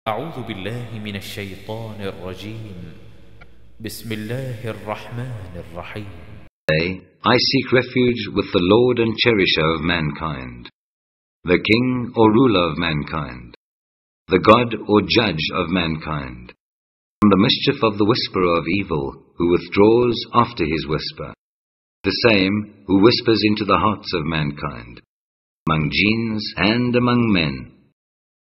أعوذ بالله من الشيطان الرجيم بسم الله الرحمن الرحيم. I seek refuge with the Lord and Cherisher of mankind, the King or Ruler of mankind, the God or Judge of mankind, from the mischief of the whisperer of evil, who withdraws after his whisper, the same who whispers into the hearts of mankind, among jinns and among men.